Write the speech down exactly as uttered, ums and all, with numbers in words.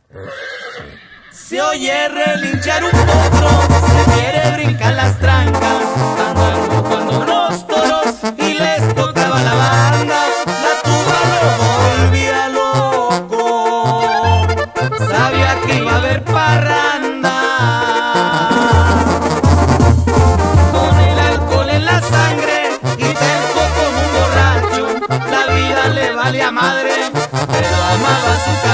Se oye relinchar un potro, se quiere brincar las trancas, andan cuando unos toros y les tocaba la banda. La tuba lo volvía loco, sabía que iba a haber parranda. Con el alcohol en la sangre y terco como un borracho, la vida le valía madre, pero amaba su